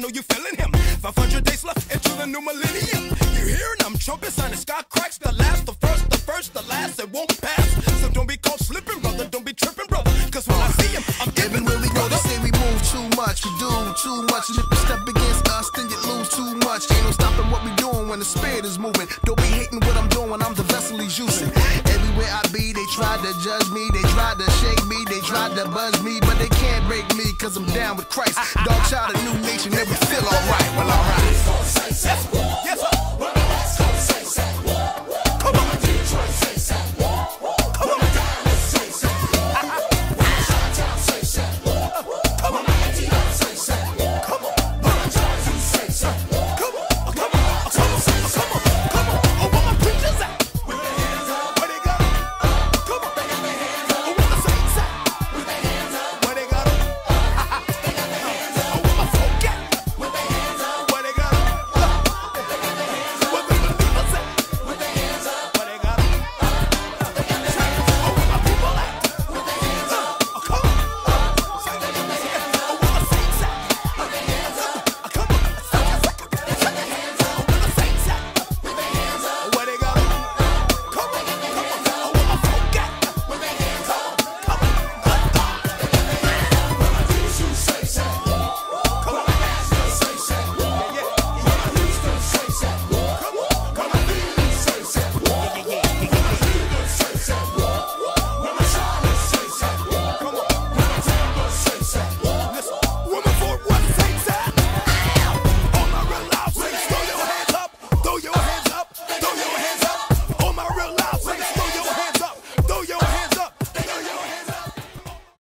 know you feeling him. 500 days left into the new millennium. You hearing them trumpets and the sky cracks. The last, the first, the last, it won't pass. So don't be caught slipping, brother, don't be tripping, brother. Cause when I see him, I'm giving. Everywhere we go, they say we move too much, we do too much. And if you step against us, then you lose too much. Ain't no stopping what we doing when the spirit is moving. Don't be hating what I'm doing, I'm the vessel he's using. Everywhere I be, they try to judge me, they try to shake me, they try to buzz me, but they can't break me, cause I'm down with Christ. Dog child of new nation, and we feel alright, well alright. Yes, sir.